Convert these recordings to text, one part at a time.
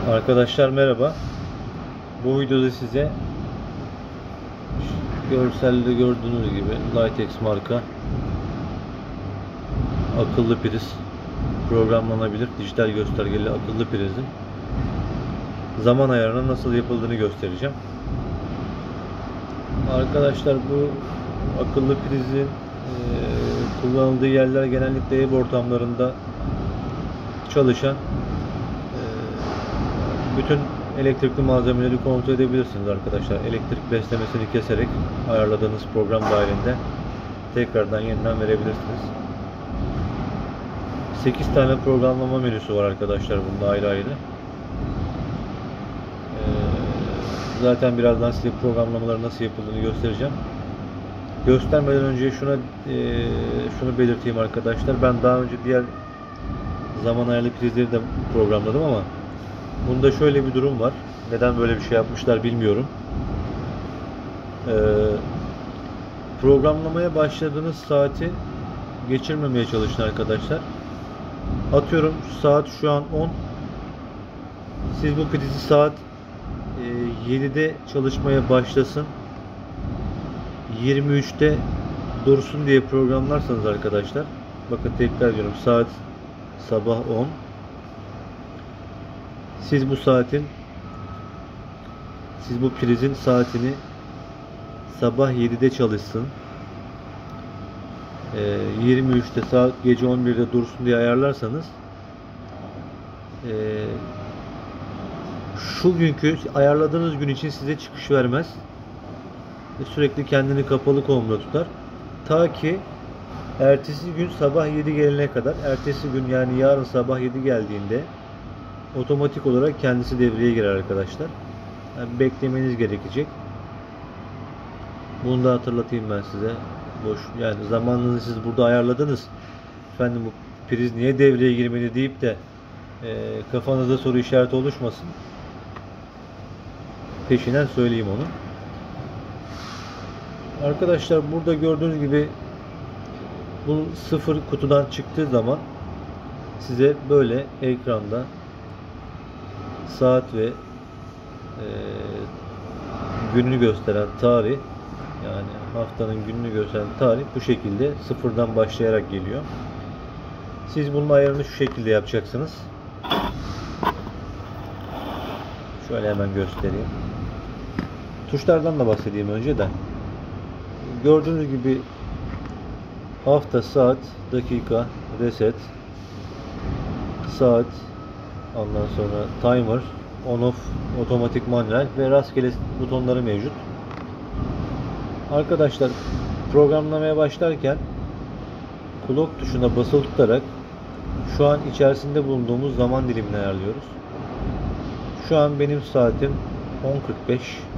Arkadaşlar merhaba. Bu videoda size görselde gördüğünüz gibi Litex marka akıllı priz, programlanabilir dijital göstergeli akıllı prizin zaman ayarının nasıl yapıldığını göstereceğim. Arkadaşlar bu akıllı prizin kullanıldığı yerler genellikle ev ortamlarında çalışan bütün elektrikli malzemeleri kontrol edebilirsiniz arkadaşlar. Elektrik beslemesini keserek ayarladığınız program dahilinde tekrardan yeniden verebilirsiniz. 8 tane programlama menüsü var arkadaşlar bunda ayrı ayrı. Zaten birazdan size programlamaları nasıl yapıldığını göstereceğim. Göstermeden önce şunu belirteyim arkadaşlar. Ben daha önce diğer zaman ayarlı prizleri de programladım ama bunda şöyle bir durum var. Neden böyle bir şey yapmışlar bilmiyorum. Programlamaya başladığınız saati geçirmemeye çalışın arkadaşlar. Atıyorum saat şu an 10. Siz bu prizi saat 7'de çalışmaya başlasın, 23'te dursun diye programlarsanız arkadaşlar, bakın tekrar diyorum, saat sabah 10. Siz bu prizin saatini sabah 7'de çalışsın, 23'te saat gece 11'de dursun diye ayarlarsanız şu günkü ayarladığınız gün için size çıkış vermez. Sürekli kendini kapalı konumda tutar. Ta ki ertesi gün sabah 7 gelene kadar, ertesi gün yani yarın sabah 7 geldiğinde otomatik olarak kendisi devreye girer arkadaşlar. Yani beklemeniz gerekecek. Bunu da hatırlatayım ben size. Yani zamanını siz burada ayarladınız. Efendim bu priz niye devreye girmedi deyip de kafanızda soru işareti oluşmasın. Peşinden söyleyeyim onu. Arkadaşlar burada gördüğünüz gibi bu sıfır kutudan çıktığı zaman size böyle ekranda saat ve gününü gösteren tarih, yani haftanın gününü gösteren tarih bu şekilde sıfırdan başlayarak geliyor. Siz bunun ayarını şu şekilde yapacaksınız. Şöyle hemen göstereyim. Tuşlardan da bahsedeyim önce de. Gördüğünüz gibi hafta, saat, dakika, reset, saat, ondan sonra timer, on off, otomatik, manuel ve rastgele butonları mevcut. Arkadaşlar programlamaya başlarken clock tuşuna basılı tutarak şu an içerisinde bulunduğumuz zaman dilimini ayarlıyoruz. Şu an benim saatim 10.45.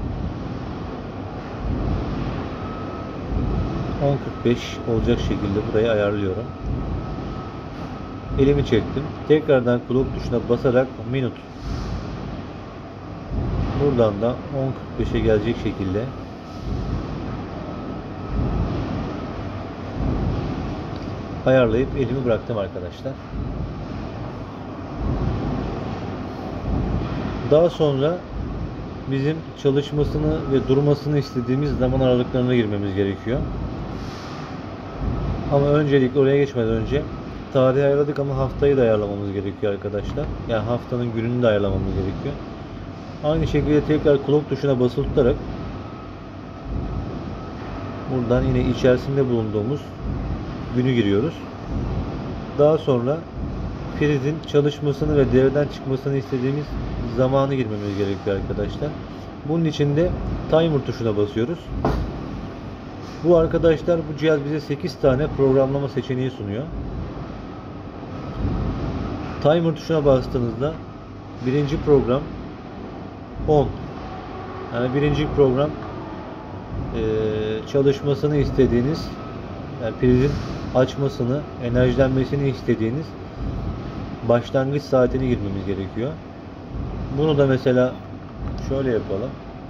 10.45 olacak şekilde burayı ayarlıyorum. Elimi çektim. Tekrardan clock tuşuna basarak minute. Buradan da 10.45'e gelecek şekilde ayarlayıp elimi bıraktım arkadaşlar. Daha sonra bizim çalışmasını ve durmasını istediğimiz zaman aralıklarına girmemiz gerekiyor. Ama öncelikle oraya geçmeden önce tarihi ayarladık ama haftayı da ayarlamamız gerekiyor arkadaşlar. Yani haftanın gününü de ayarlamamız gerekiyor. Aynı şekilde tekrar clock tuşuna basılı tutarak buradan yine içerisinde bulunduğumuz günü giriyoruz. Daha sonra prizin çalışmasını ve devreden çıkmasını istediğimiz zamanı girmemiz gerekiyor arkadaşlar. Bunun için de timer tuşuna basıyoruz. Bu arkadaşlar, bu cihaz bize 8 tane programlama seçeneği sunuyor. Timer tuşuna bastığınızda birinci program 10. Yani birinci program çalışmasını istediğiniz, yani prizin açmasını, enerjilenmesini istediğiniz başlangıç saatini girmemiz gerekiyor. Bunu da mesela şöyle yapalım.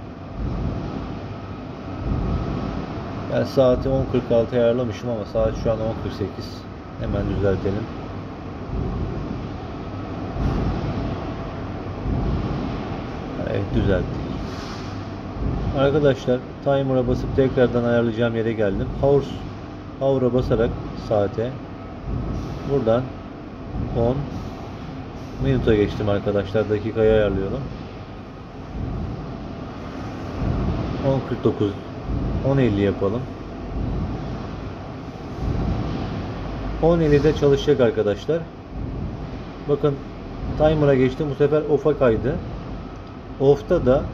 Yani saati 10.46 ayarlamışım ama saat şu an 10.48. Hemen düzeltelim. düzelttik. Arkadaşlar timer'a basıp tekrardan ayarlayacağım yere geldim. Hour'a basarak saate buradan 10 minuta geçtim arkadaşlar. Dakikayı ayarlıyorum. 10.49 10.50 yapalım. 10.50'de çalışacak arkadaşlar. Bakın timer'a geçtim. Bu sefer off'a kaydı. Off'ta da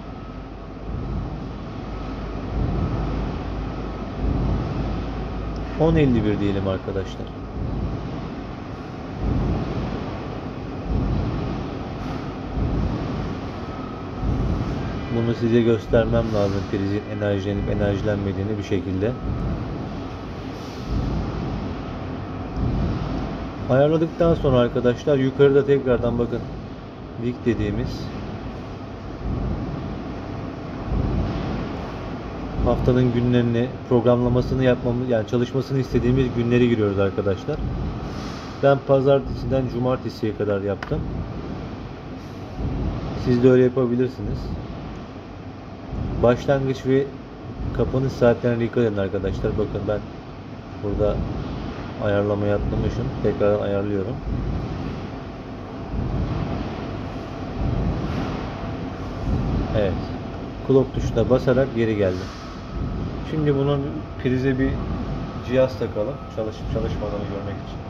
...10.51 diyelim arkadaşlar. Bunu size göstermem lazım. Prizin enerjilenip enerjilenmediğini bir şekilde. Ayarladıktan sonra arkadaşlar yukarıda tekrardan bakın week dediğimiz haftanın günlerini programlamasını yapmamız, yani çalışmasını istediğimiz günleri giriyoruz arkadaşlar. Ben pazartesiden cumartesiye kadar yaptım. Siz de öyle yapabilirsiniz. Başlangıç ve kapanış saatlerine dikkat edin arkadaşlar. Bakın ben burada ayarlamayı atlamışım. Tekrar ayarlıyorum. Evet. Clock tuşuna basarak geri geldim. Şimdi bunun prize bir cihaz takalım. Çalışıp çalışmadığını görmek için.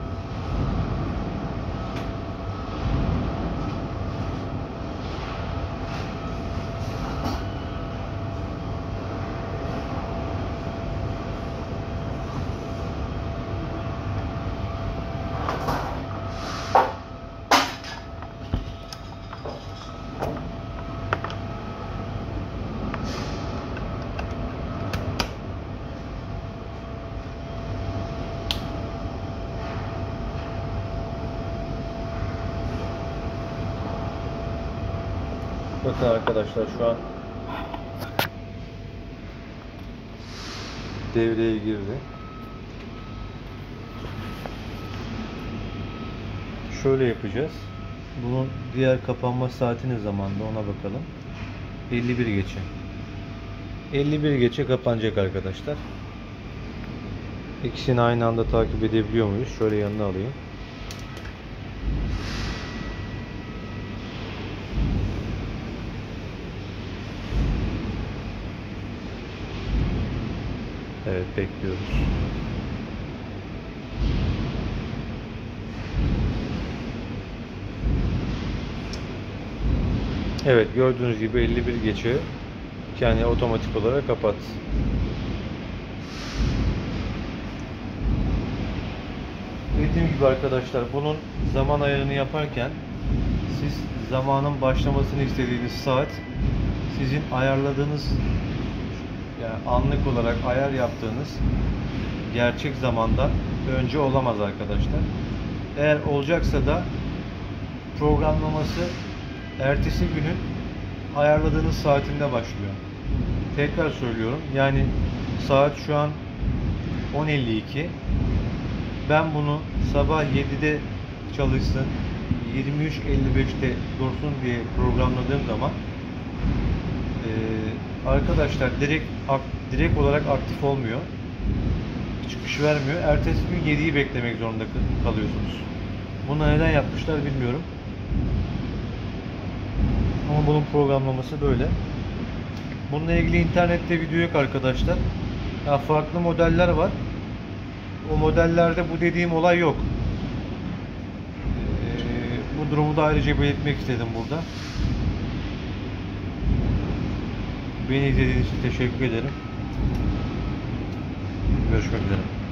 Bakın arkadaşlar şu an devreye girdi. Şöyle yapacağız. Bunun diğer kapanma saatinin zamanında ona bakalım. 51 geçe. 51 geçe kapanacak arkadaşlar. İkisini aynı anda takip edebiliyor muyuz? Şöyle yanına alayım. Evet, bekliyoruz. Evet, gördüğünüz gibi 51 geçe yani otomatik olarak kapat. Dediğim gibi arkadaşlar, bunun zaman ayarını yaparken siz zamanın başlamasını istediğiniz saat sizin ayarladığınız, yani anlık olarak ayar yaptığınız gerçek zamandan önce olamaz arkadaşlar. Eğer olacaksa da programlaması ertesi günün ayarladığınız saatinde başlıyor. Tekrar söylüyorum. Yani saat şu an 10.52. Ben bunu sabah 7'de çalışsın, 23.55'te dursun diye programladığım zaman arkadaşlar direkt olarak aktif olmuyor. Çıkış vermiyor. Ertesi gün 7'yi beklemek zorunda kalıyorsunuz. Bunu neden yapmışlar bilmiyorum. Ama bunun programlaması böyle. Bununla ilgili internette video yok arkadaşlar. Ya farklı modeller var. O modellerde bu dediğim olay yok. Bu durumu da ayrıca belirtmek istedim burada. Beni izlediğiniz için teşekkür ederim. Görüşmek üzere.